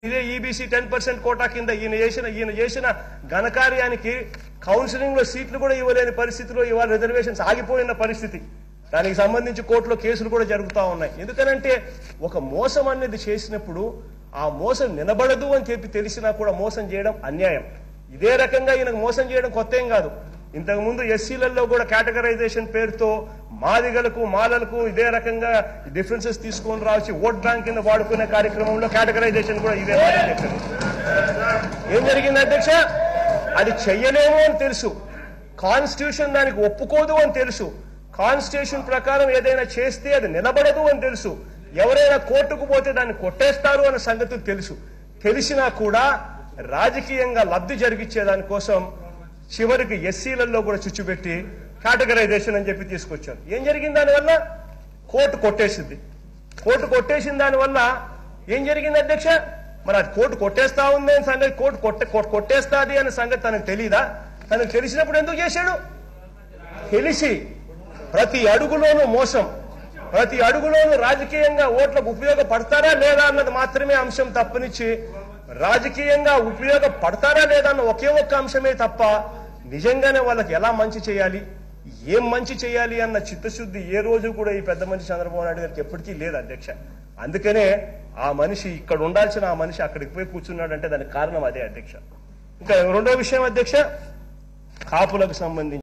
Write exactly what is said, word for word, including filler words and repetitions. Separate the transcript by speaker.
Speaker 1: ఇదే EBC ten percent quota కింద ఈయన చేసిన ఈయన చేసిన ఘనకార్యానికి కౌన్సిలింగ్ లో సీట్లు కూడా ఇవ్వలేని పరిస్థితిలో ఇవాళ రిజర్వేషన్స్ ఆగిపోయిన పరిస్థితి. దానికి సంబంధించి కోర్టులో కేసులు కూడా జరుగుతూ ఉన్నాయి. ఎందుకనంటే ఒక మోసం అనేది చేసినప్పుడు ఆ మోసం నిలబడదు అని చెప్పి తెలిసినా కూడా మోసం చేయడం అన్యాయం. ఇదే రకంగా ఈయనకు మోసం చేయడం కొత్త ఏం కాదు. ఇంతకుముందు ఎస్సీలలో కూడా కేటగరైజేషన్ పేరుతో మాదిగలకు మాలలకు ఇదే రకంగా డిఫరెన్సెస్ తీసుకొని రావచ్చు ఓట్ బ్యాంక్ కింద వాడుకునే కార్యక్రమంలో కేటగరైజేషన్ కూడా ఇదే. ఏం జరిగింది అధ్యక్ష? అది చెయ్యలేము అని తెలుసు, కాన్స్టిట్యూషన్ దానికి ఒప్పుకోదు అని తెలుసు, కాన్స్టిట్యూషన్ ప్రకారం ఏదైనా చేస్తే అది నిలబడదు అని తెలుసు, ఎవరైనా కోర్టుకు పోతే దాన్ని కొట్టేస్తారు అన్న సంగతి తెలుసు. తెలిసినా కూడా రాజకీయంగా లబ్ధి జరిగించే దానికోసం చివరికి ఎస్సీలలో కూడా చుచ్చుపెట్టి కేటగరైజేషన్ అని చెప్పి తీసుకొచ్చారు. ఏం జరిగింది దానివల్ల? కోర్టు కొట్టేసింది. కోర్టు కొట్టేసిన దానివల్ల ఏం జరిగింది అధ్యక్ష? మరి అది కోర్టు కొట్టేస్తా ఉంది అని సంగతి, కోర్టు కొట్టే కొట్టేస్తాది అనే సంగతి తనకు తెలీదా? తనకు తెలిసినప్పుడు ఎందుకు చేశాడు? తెలిసి ప్రతి అడుగులోనూ మోసం, ప్రతి అడుగులోనూ రాజకీయంగా ఓట్లకు ఉపయోగపడతారా లేదా అన్నది మాత్రమే అంశం తప్పనిచ్చి రాజకీయంగా ఉపయోగపడతారా లేదా అన్న ఒకే ఒక్క అంశమే తప్ప నిజంగానే వాళ్ళకి ఎలా మంచి చేయాలి, ఏం మంచి చేయాలి అన్న చిత్తశుద్ధి ఏ రోజు కూడా ఈ పెద్ద మనిషి చంద్రబాబు నాయుడు గారికి ఎప్పటికీ లేదు అధ్యక్ష. అందుకనే ఆ మనిషి ఇక్కడ ఉండాల్సిన ఆ మనిషి అక్కడికి పోయి కూర్చున్నాడంటే దానికి కారణం అదే అధ్యక్ష. ఇంకా రెండో విషయం అధ్యక్ష, కాపులకు సంబంధించి